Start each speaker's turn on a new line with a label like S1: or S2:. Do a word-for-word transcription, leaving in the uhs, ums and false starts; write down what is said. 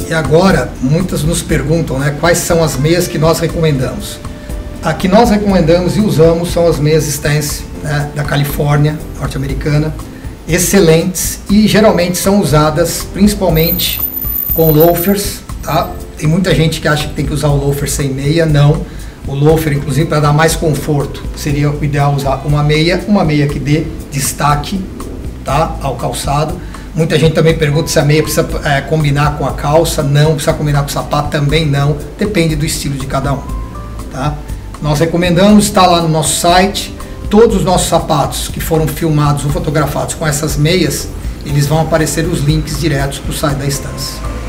S1: E agora, muitas nos perguntam, né, quais são as meias que nós recomendamos. A que nós recomendamos e usamos são as meias Stance, né, da Califórnia, norte-americana, excelentes e geralmente são usadas principalmente com loafers, tá? Tem muita gente que acha que tem que usar o loafer sem meia, não. O loafer, inclusive, para dar mais conforto, seria o ideal usar uma meia, uma meia que dê destaque, tá, ao calçado. Muita gente também pergunta se a meia precisa é, combinar com a calça. Não, precisa combinar com o sapato, também não. Depende do estilo de cada um, tá? Nós recomendamos, está lá no nosso site, todos os nossos sapatos que foram filmados ou fotografados com essas meias, eles vão aparecer os links diretos para o site da Stance.